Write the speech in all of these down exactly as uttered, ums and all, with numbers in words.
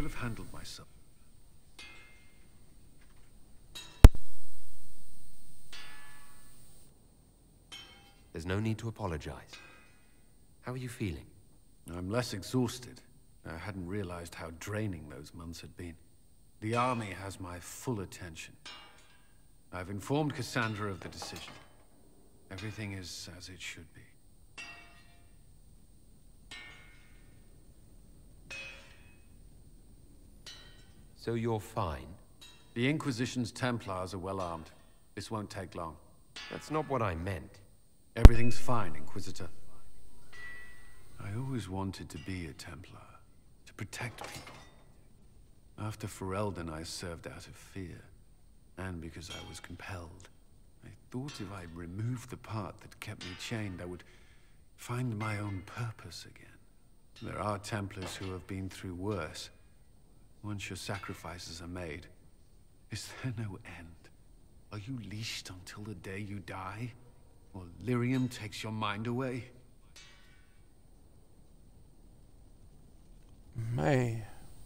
should have handled myself. There's no need to apologize. How are you feeling? I'm less exhausted. I hadn't realized how draining those months had been. The army has my full attention. I've informed Cassandra of the decision. Everything is as it should be. So you're fine? The Inquisition's Templars are well armed. This won't take long. That's not what I meant. Everything's fine, Inquisitor. I always wanted to be a Templar, to protect people. After Ferelden, I served out of fear, and because I was compelled. I thought if I removed the part that kept me chained, I would find my own purpose again. There are Templars who have been through worse. Once your sacrifices are made, is there no end? Are you leashed until the day you die? Or Lyrium takes your mind away? Man.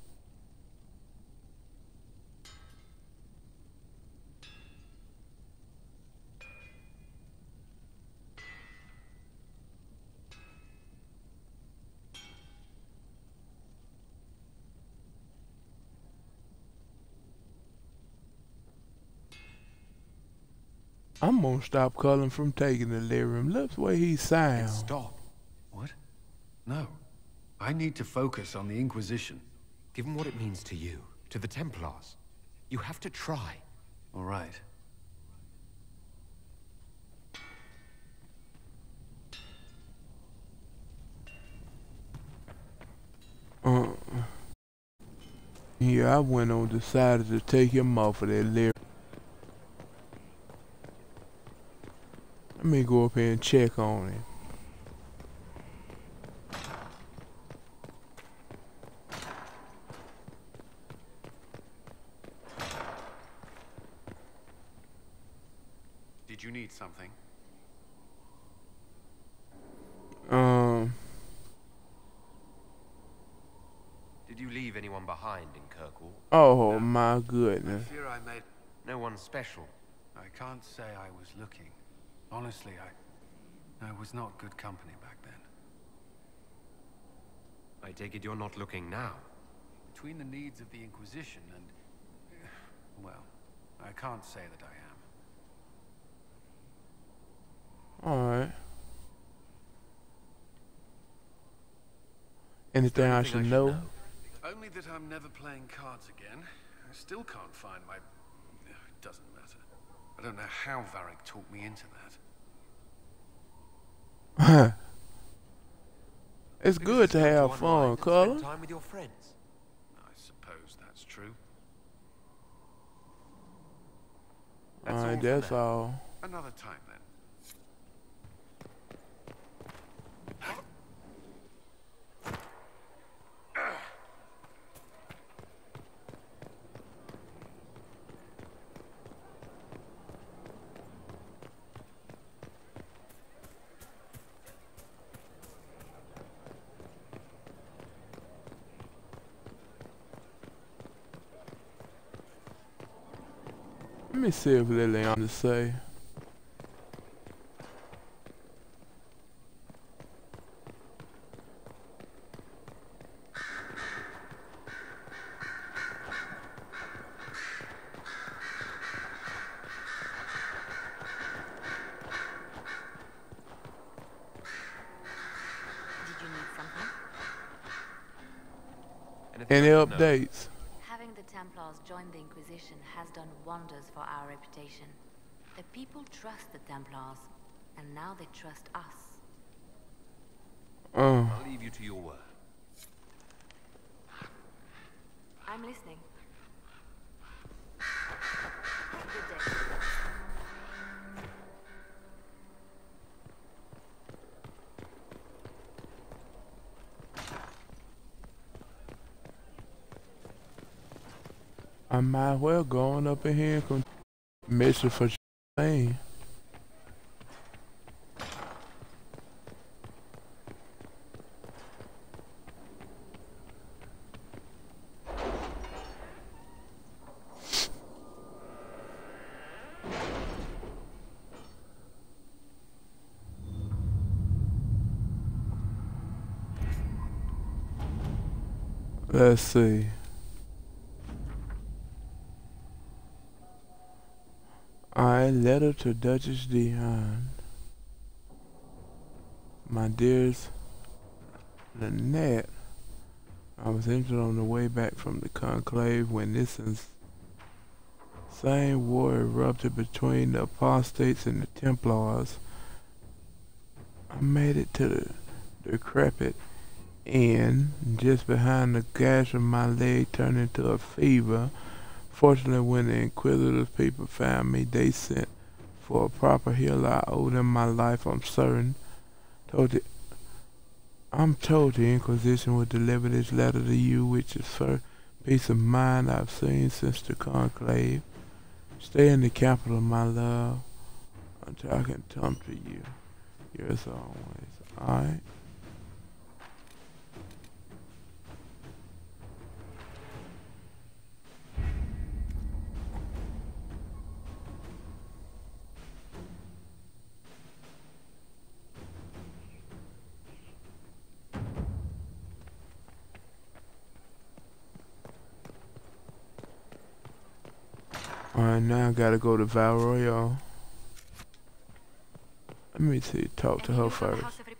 I'm gonna stop Cullen from taking the lyrium. Look the way he sounds. Stop. What? No. I need to focus on the Inquisition. Given what it means to you, to the Templars, you have to try. All right. Uh, yeah, I went on decided to take him off of that lyrium. Let me go up here and check on him. Did you need something? Um. Did you leave anyone behind in Kirkwall? Oh No. my I goodness. fear I made... No one special. I can't say I was looking. Honestly, I... I was not good company back then. I take it you're not looking now. Between the needs of the Inquisition and... Well, I can't say that I am. Alright. Anything I should know? Only that I'm never playing cards again. I still can't find my... It doesn't matter. I don't know how Varric talked me into that. It's good to have fun, Cullen. Time with your friends. I suppose that's true. That's Alright, all for that's now. all. Another time then. Let me see if Lillian to say. Did you need something? Anything Any I should know? updates? Having the Templars join the Inquisition has done wonders for our reputation. The people trust the Templars, and now they trust us. Uh, I'll leave you to your work. I'm listening. Good day. I might as well go on up in here and con- mission for thing. Let's see. Alright, letter to Duchess Dion. My dearest Lynette, I was injured on the way back from the conclave when this insane war erupted between the apostates and the Templars. I made it to the decrepit inn, just behind the gash of my leg turned into a fever. Fortunately, when the inquisitive people found me, they sent for a proper healer. I owe them my life, I'm certain. Told the, I'm told the Inquisition will deliver this letter to you, which is first peace of mind I've seen since the conclave. Stay in the capital, my love, until I can come to you. Yours always. Alright? Alright, now I gotta go to Val Royale. Let me see, talk to her first.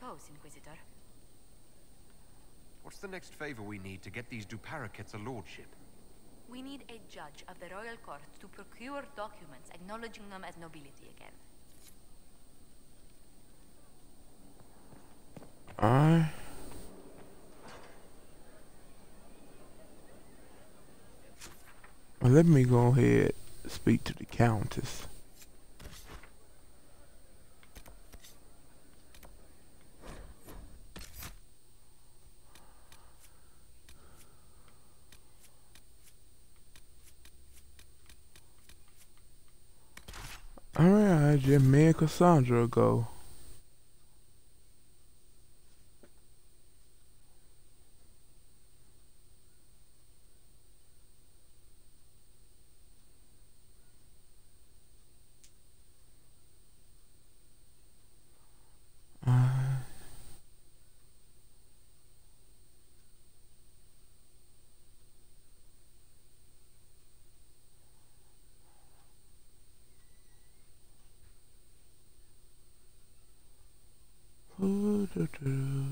What's the next favor we need to get these Duparakets a lordship? We need a judge of the royal court to procure documents acknowledging them as nobility again. Alright. Well, let me go ahead and speak to the Countess. Alright, just me and Cassandra go. Ooh, doo -doo.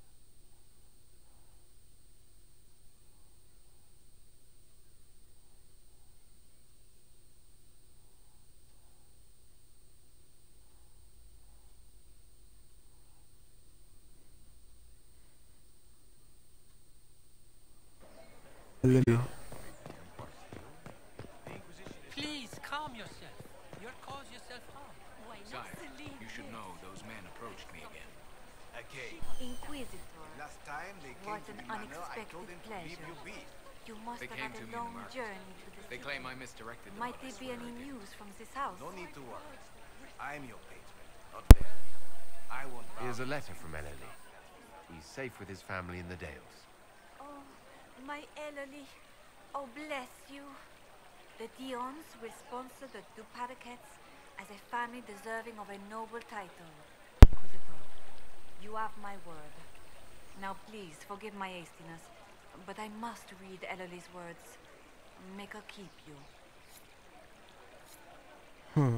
Let me. Please calm yourself. You'll cause yourself harm. Sire, you should know those men approached me again. Okay. Inquisitor, Last time they came what to an the manor, I unexpected told them to leave pleasure. you be. You must They have came had to a me in the long market. journey to the They city. claim I misdirected them. Might but I there be swear I any didn't. news from this house? No need to worry. I'm your patron, not them. I won't bow. Here's a letter from Ellery. He's safe with his family in the Dales. Oh, my Ellery. Oh, bless you. The Dions will sponsor the Duparakets as a family deserving of a noble title. Inquisitor, you have my word. Now please, forgive my hastiness, but I must read Ellery's words. Make her keep you. Hmm.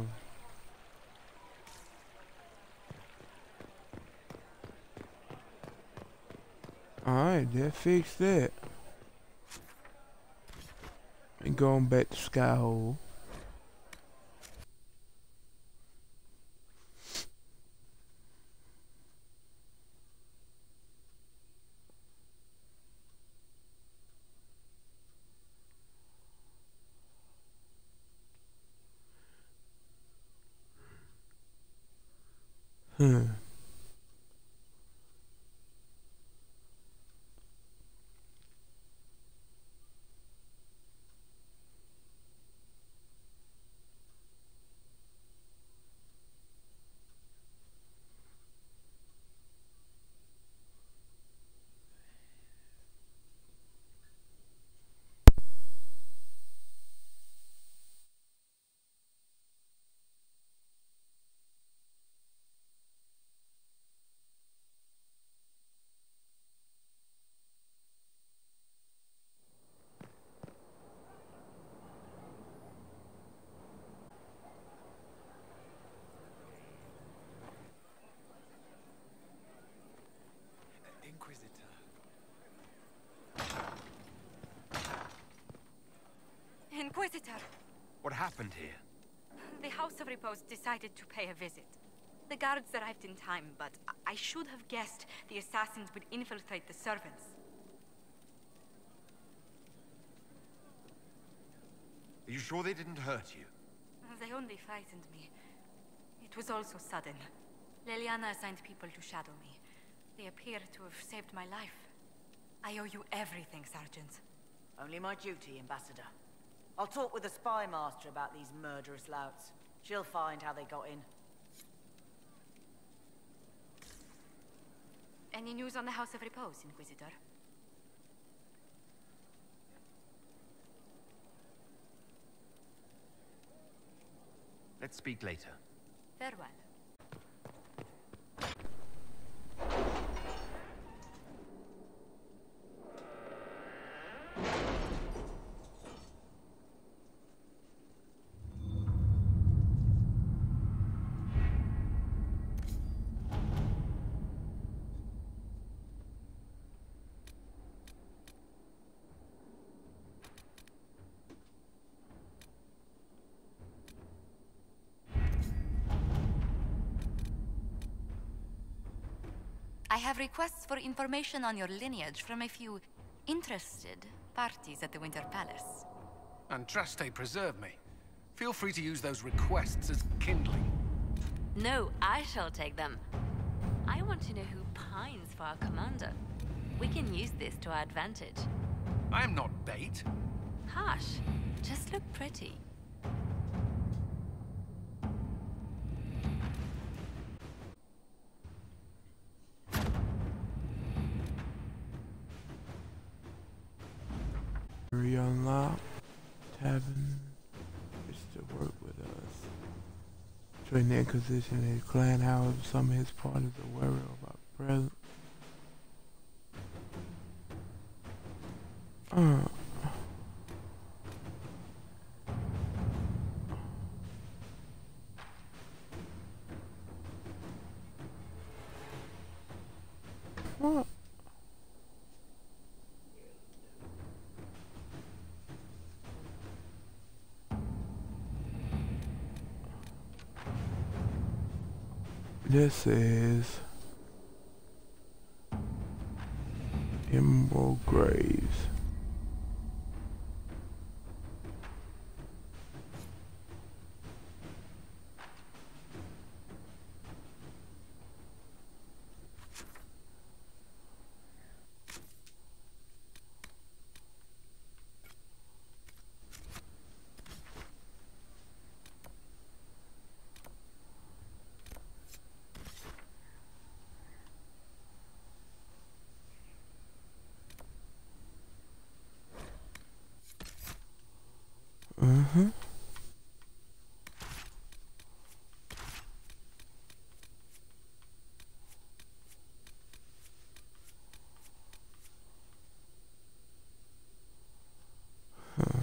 Alright, that fixed that. And going back to Skyhole. Hmm. Inquisitor! What happened here? The House of Repose decided to pay a visit. The guards arrived in time, but I, I should have guessed the assassins would infiltrate the servants. Are you sure they didn't hurt you? They only frightened me. It was all so sudden. Leliana assigned people to shadow me. They appear to have saved my life. I owe you everything, Sergeant. Only my duty, Ambassador. I'll talk with the spy master about these murderous louts. She'll find how they got in. Any news on the House of Repose, Inquisitor? Let's speak later. Farewell. I have requests for information on your lineage from a few interested parties at the Winter Palace. Andraste, preserve me. Feel free to use those requests as kindling. No, I shall take them. I want to know who pines for our commander. We can use this to our advantage. I am not bait. Hush. Just look pretty. Unlocked. Tavern is to work with us. Join the Inquisition and his clan, however, some of his parties are wary of our presence. Uh. What? This is Emerald Graves. Uh-huh. Huh.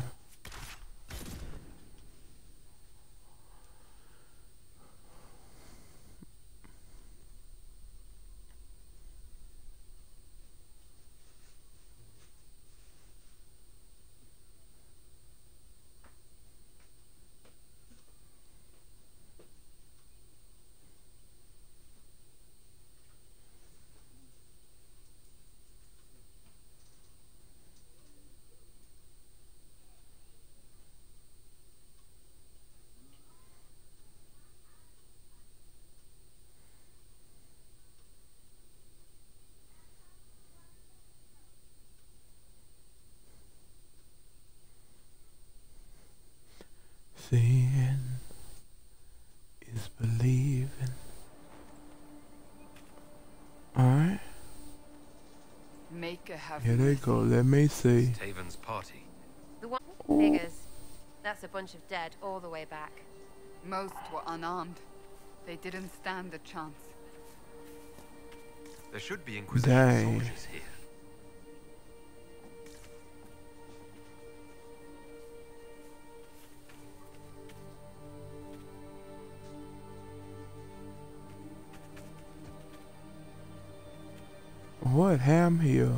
Seeing is believing. Alright. Make a have Here they go. Let me see. Taven's party. The one figures. That's a bunch of dead all the way back. Most were unarmed. They didn't stand a chance. There should be Inquisition Dang. soldiers here. What Ham Hill?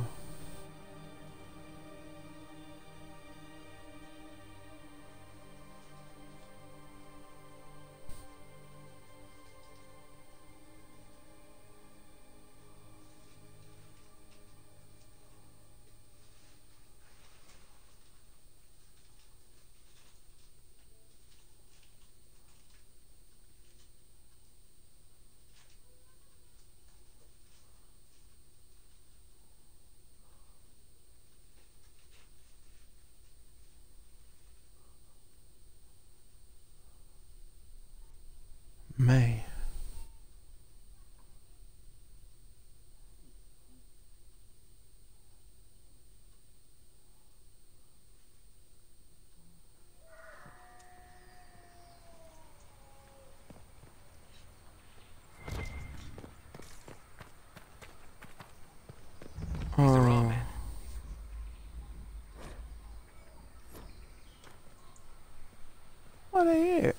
Where they at?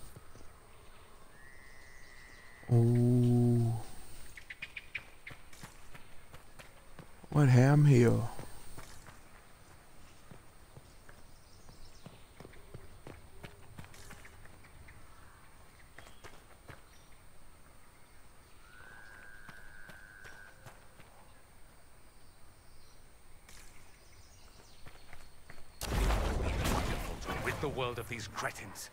Oh. What ham here? Rid the world of these cretins.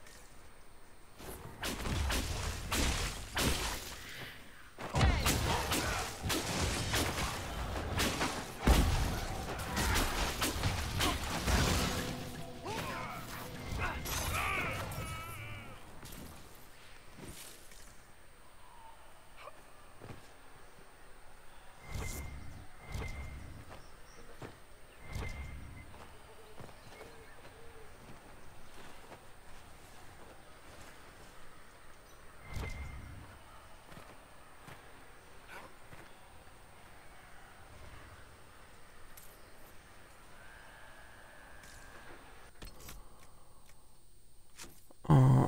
Uh,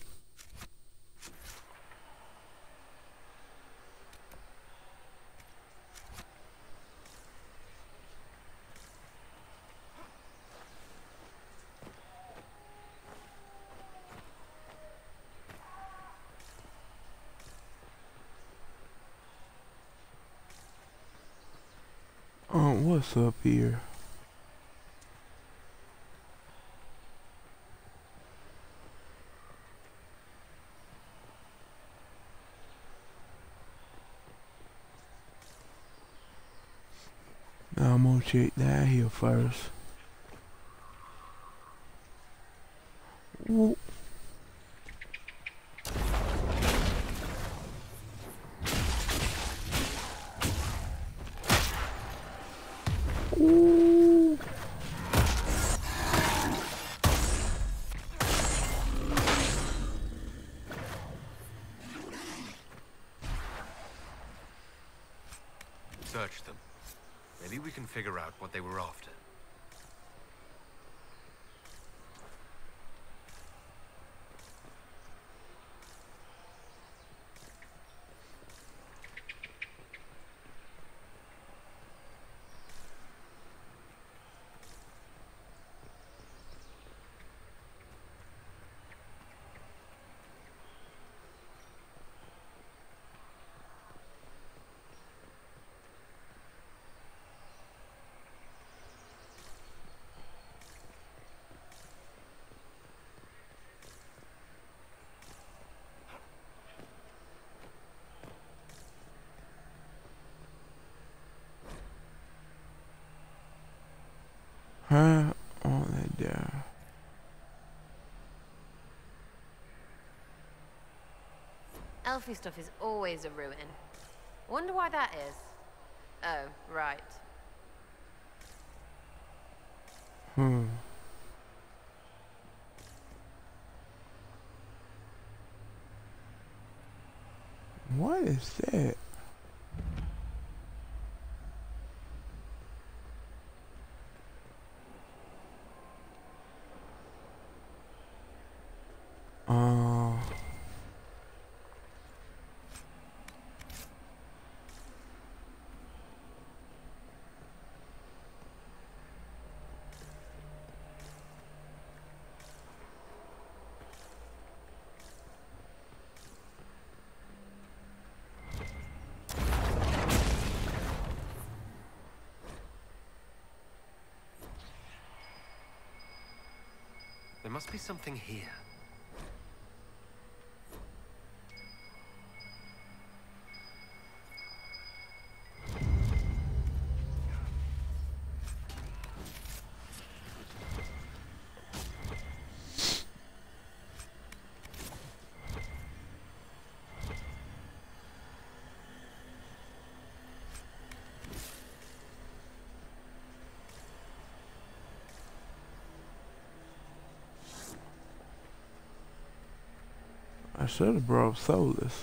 uh, what's up here? Now I'm gonna check down here first. Ooh. Ooh. Search them. Maybe we can figure out what they were after. Huh? On that there. Elfie stuff is always a ruin. Wonder why that is. Oh, right. Hmm. What is that? Uh, There must be something here. I should have brought Solus.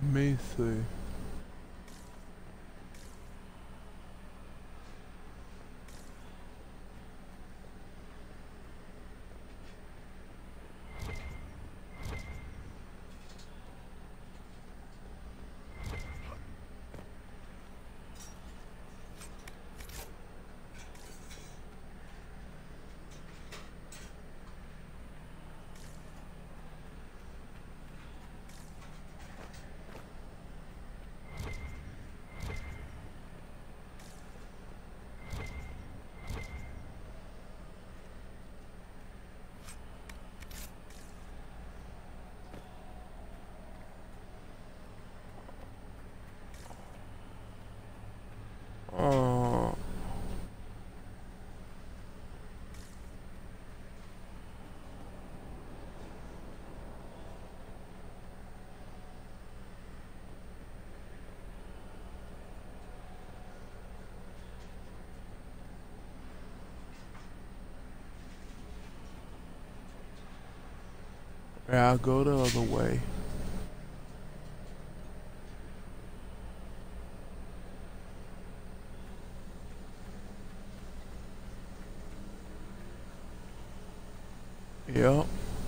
Let me see. Oh. Yeah, I'll go the other way. Yep.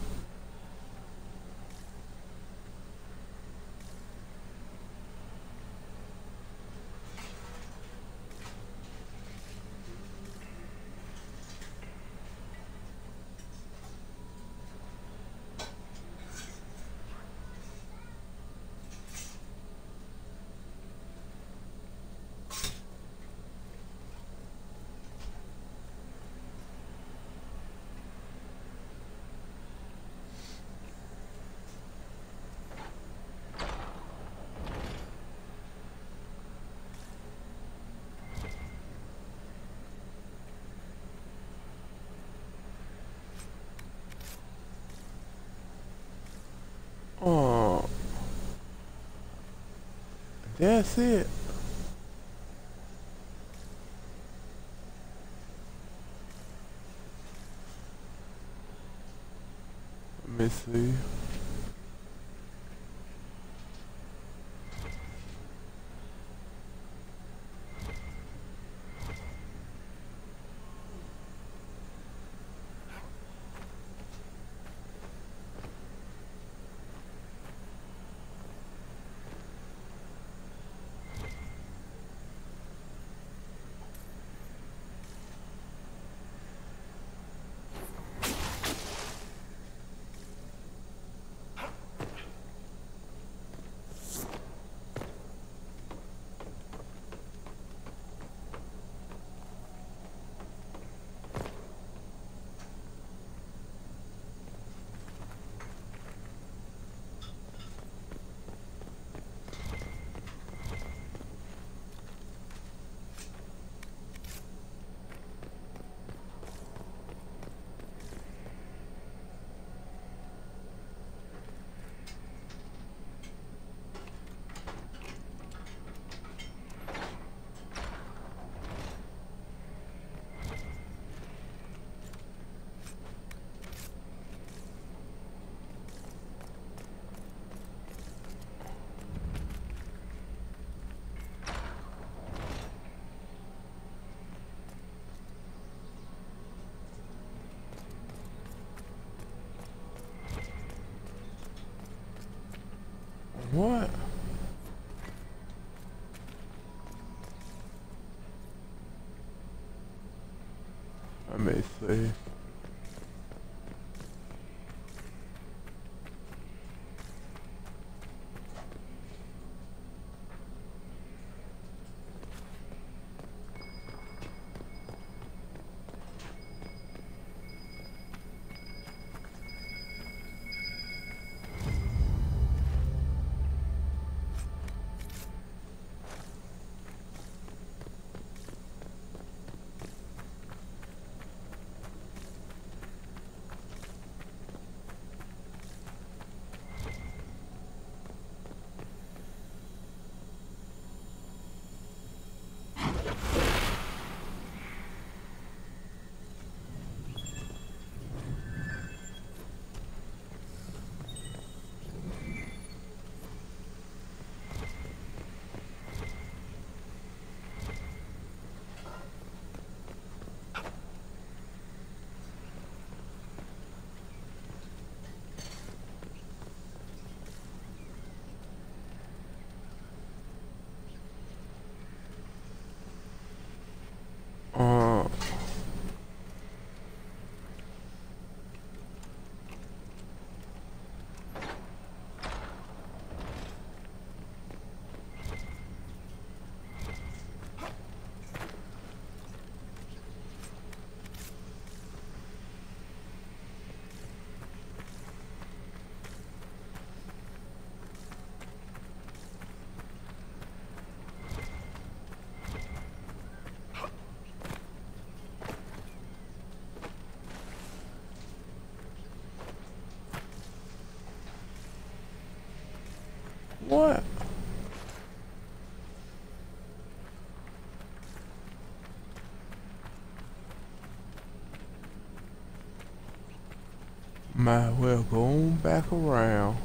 Oh, that's it. Let me see. What? Let me see. What? Might as well go on back around.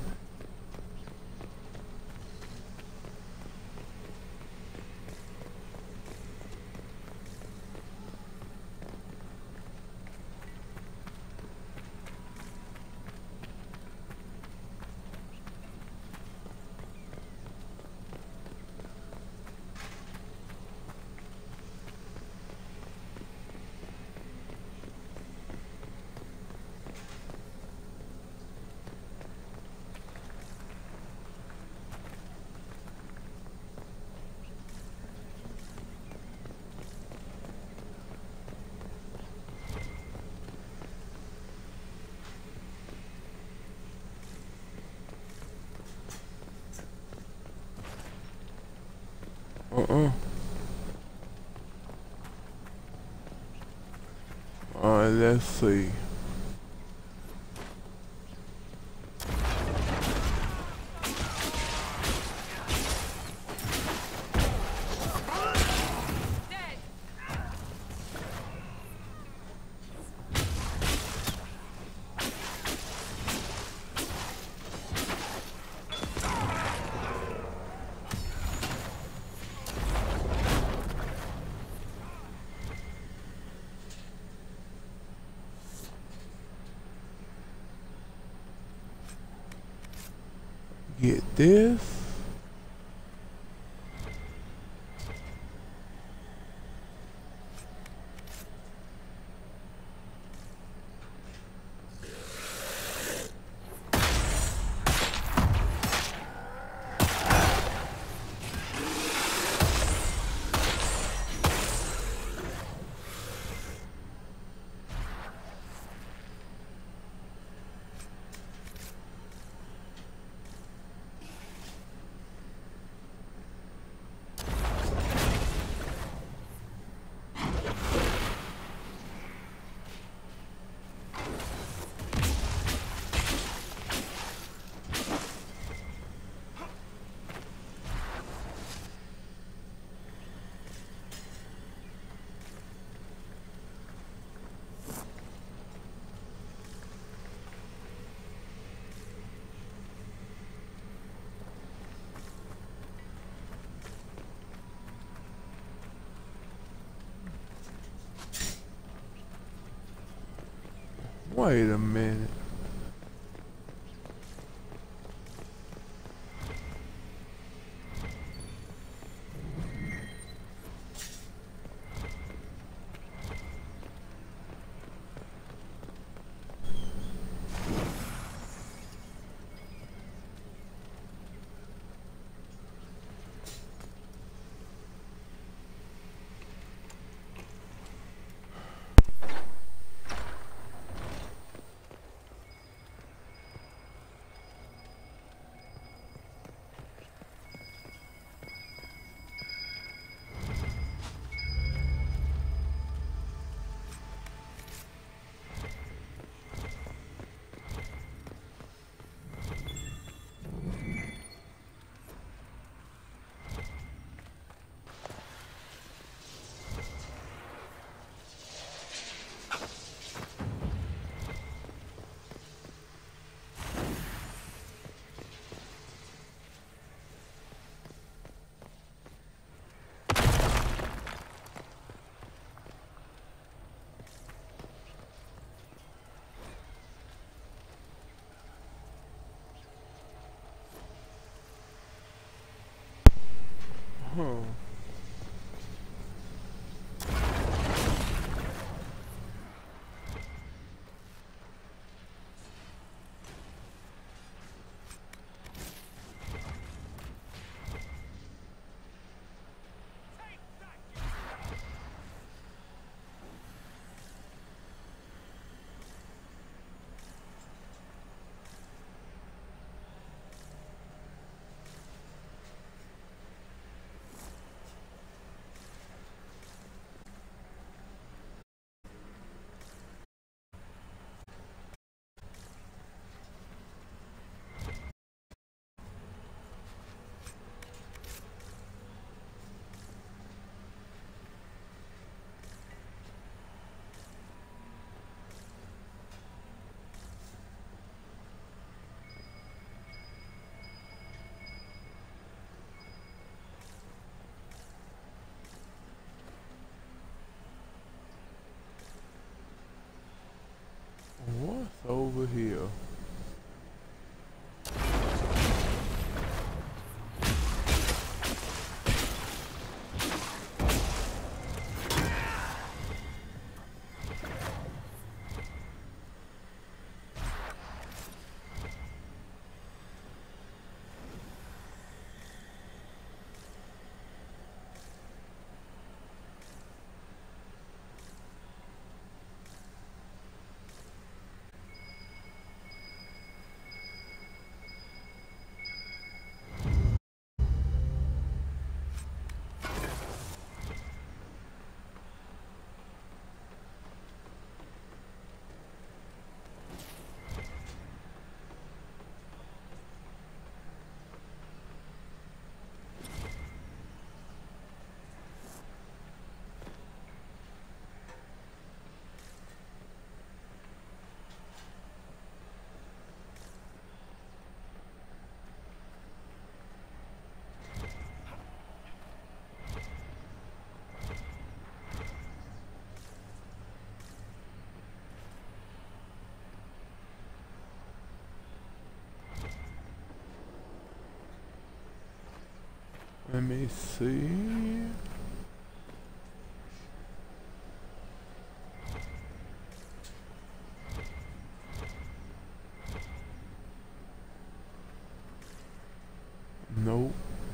Uh-uh. Alright, let's see. Get this. Wait a minute. Let me see. Nope.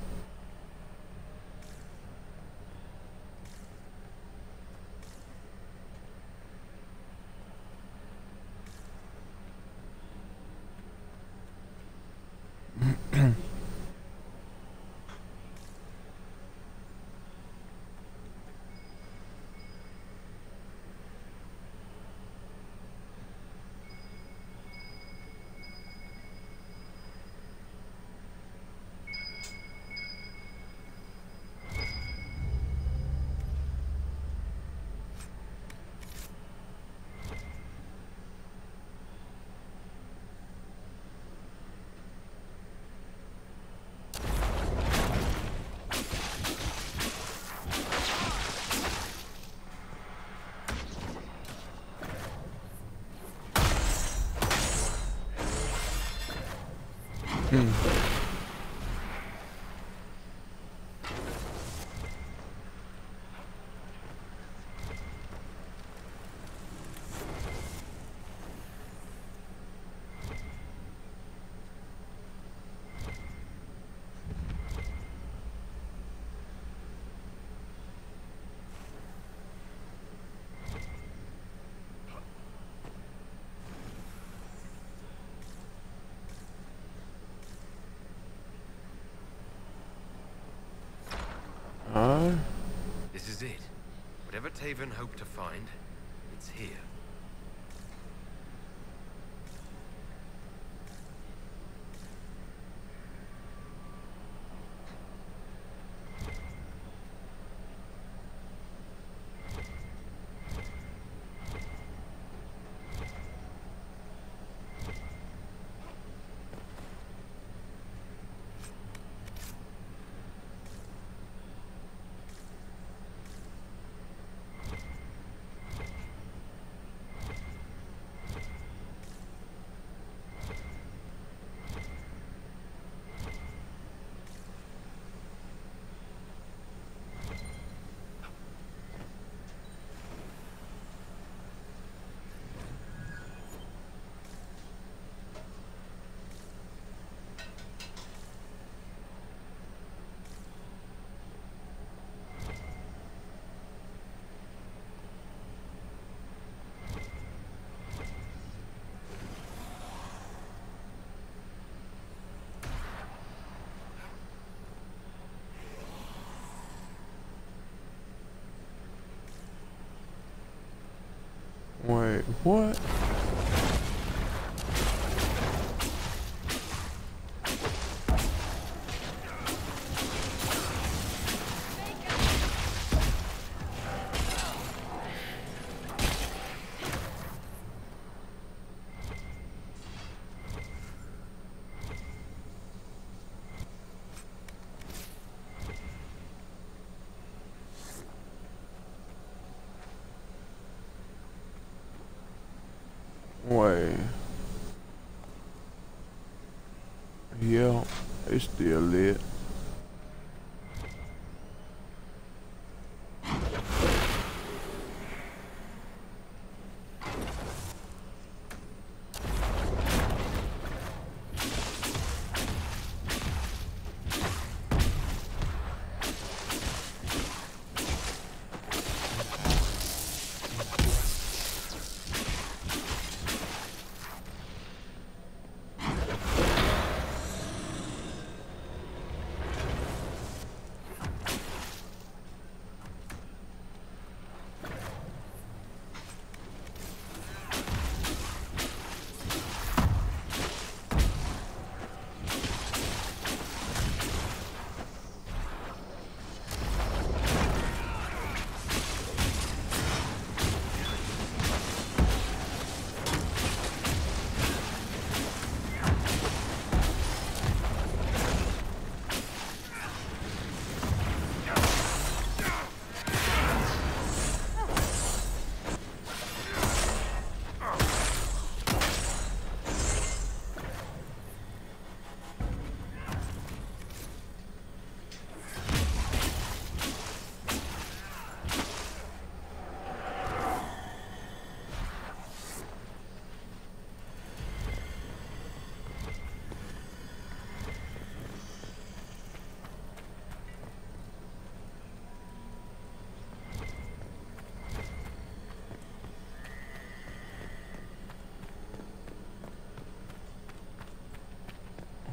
Hmm. Uh, This is it. Whatever Taven hoped to find, it's here. Wait, what? Wait. Yeah, it's still lit.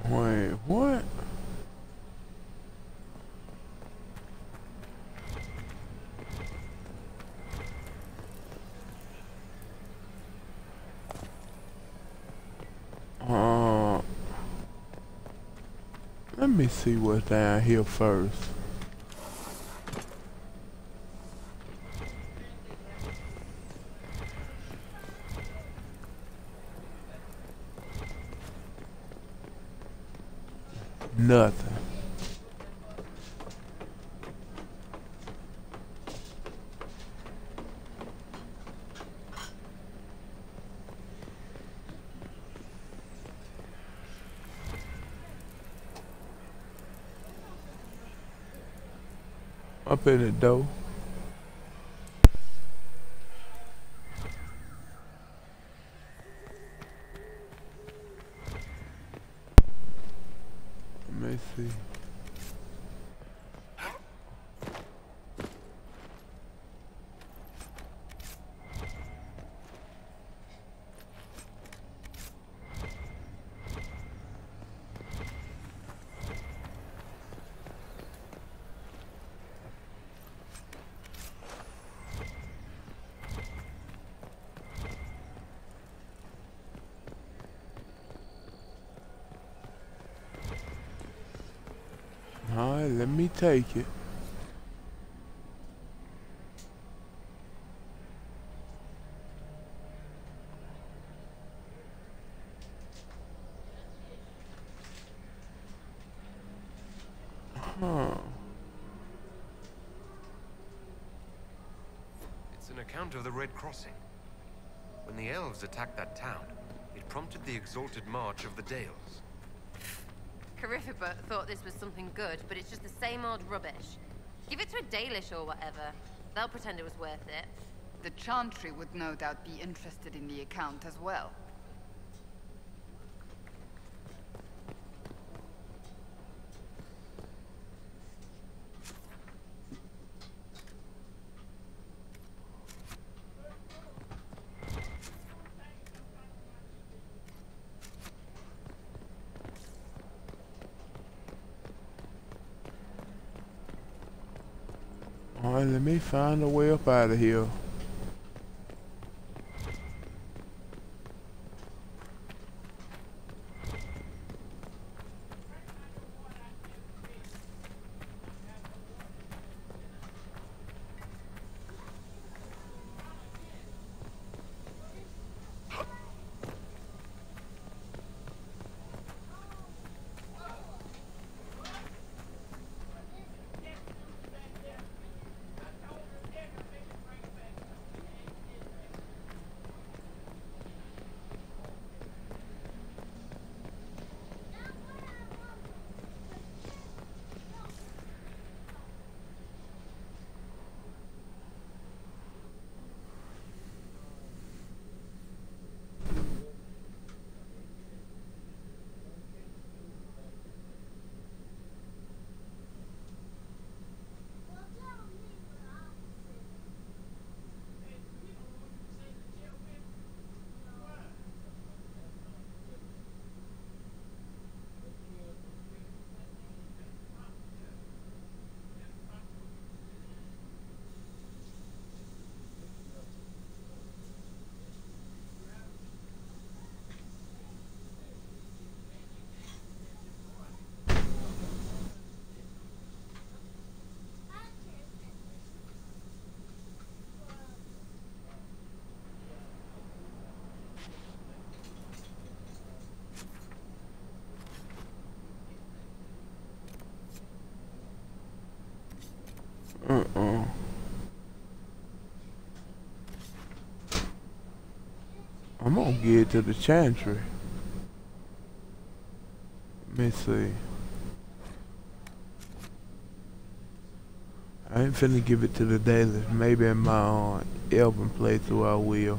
Wait, what? Uh, let me see what's down here first. Nothing. Up in the door. Let me see. Alright, let me take it. Huh. It's an account of the Red Crossing. When the elves attacked that town, it prompted the exalted march of the Dales. Carifibert thought this was something good, but it's just the same old rubbish. Give it to a Dalish or whatever. They'll pretend it was worth it. The Chantry would no doubt be interested in the account as well. Alright, let me find a way up out of here. Uh-uh. I'm gonna get to the Chantry. Let me see. I ain't finna give it to the Dalish. Maybe in my own Elven playthrough I will.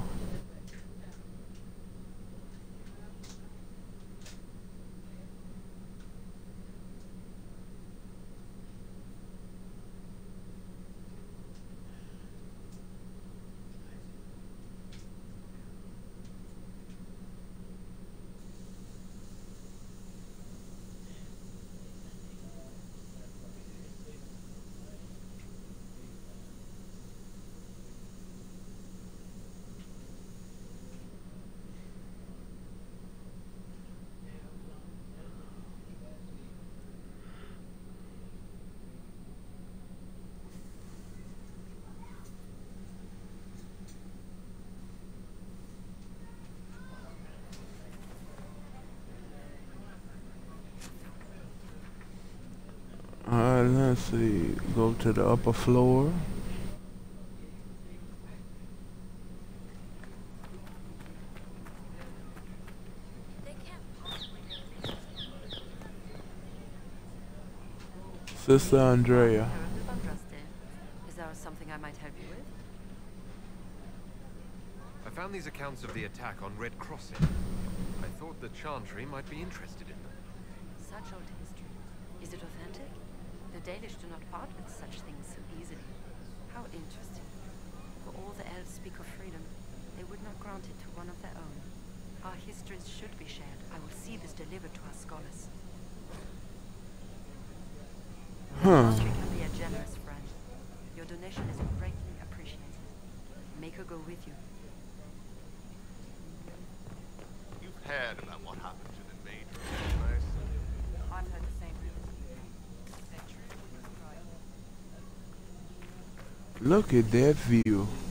Alright, let's see. Go to the upper floor. Sister Andrea. Is there something I might help you with? I found these accounts of the attack on Red Crossing. I thought the Chantry might be interested in them. Such old history. Is it authentic? The Dalish do not part with such things so easily. How interesting. For all the elves speak of freedom, they would not grant it to one of their own. Our histories should be shared. I will see this delivered to our scholars. Huh. You can be a generous friend. Your donation is greatly appreciated. Make her go with you. You've heard about what happened to the Major universe. I've heard the same. Look at that view.